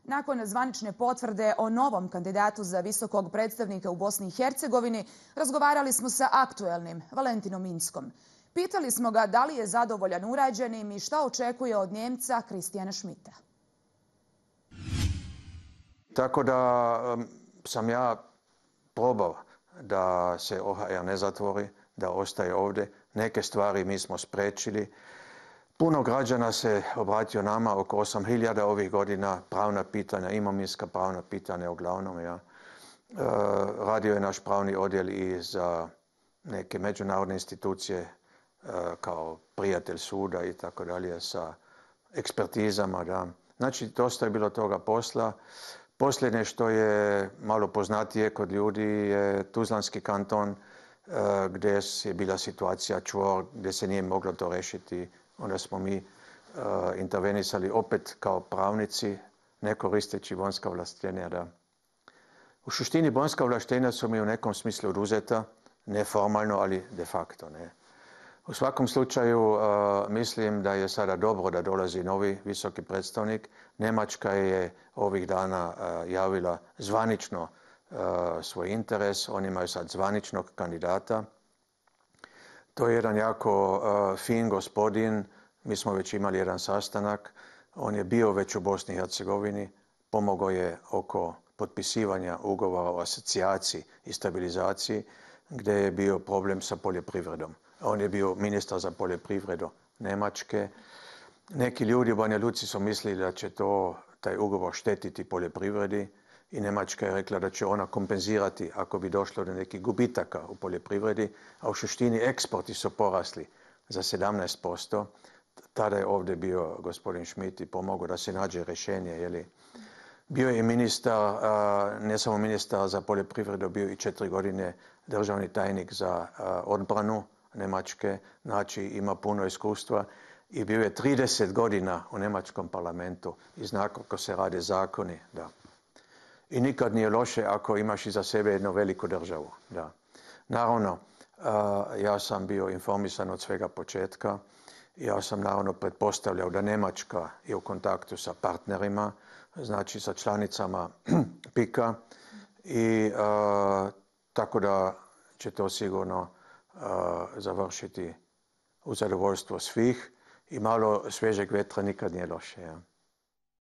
Nakon zvanične potvrde o novom kandidatu za visokog predstavnika u Bosni i Hercegovini, razgovarali smo sa aktuelnim Valentinom Inckom. Pitali smo ga da li je zadovoljan urađenim i šta očekuje od Njemca Christiana Schmidta. Tako da sam ja probao da se OHR ne zatvori, da ostaje ovdje. Neke stvari mi smo spriječili. Puno građana se obratio nama, oko 8.000 ovih godina, pravna pitanja, imovinska pravna pitanja uglavnom. Ja. Radio je naš pravni odjel i za neke međunarodne institucije kao prijatelj suda i tako dalje sa ekspertizama. Da. Znači, dosta je bilo toga posla. Posljednje što je malo poznatije kod ljudi je Tuzlanski kanton, gdje je bila situacija čvor, gdje se nije moglo to rešiti. Onda smo mi intervenisali opet kao pravnici, ne koristeći bonska ovlaštenja. Da. U suštini bonska ovlaštenja su mi u nekom smislu oduzeta, ne formalno, ali de facto. Ne. U svakom slučaju mislim da je sada dobro da dolazi novi visoki predstavnik. Njemačka je ovih dana javila zvanično svoj interes. Oni imaju sad zvaničnog kandidata. To je jedan jako fin gospodin. Mi smo već imali jedan sastanak. On je bio već u Bosni i Hercegovini. Pomogao je oko potpisivanja ugovora o asocijaciji i stabilizaciji, gdje je bio problem sa poljoprivredom. On je bio ministar za poljoprivredu Njemačke. Neki ljudi u Banja Luci su mislili da će taj ugovor štetiti poljoprivredi i Njemačka je rekla da će ona kompenzirati ako bi došlo do nekih gubitaka u poljoprivredi, a u suštini eksporti su porasli za 17%. Tada je ovdje bio gospodin Schmidt i pomogao da se nađe rješenje. Bio je ministar, ne samo ministar za poljoprivredu, bio i 4 godine državni tajnik za odbranu Njemačke, znači ima puno iskustva i bio je 30 godina u njemačkom parlamentu i zna kako se rade zakoni. Da. I nikad nije loše ako imaš iza sebe jednu veliku državu. Da. Naravno, ja sam bio informisan od svega početka. Ja sam naravno pretpostavljao da Njemačka je u kontaktu sa partnerima, znači sa članicama PIK-a i tako da će to sigurno završiti u zadovoljstvo svih i malo svježeg vetra nikad nije loše. Ja.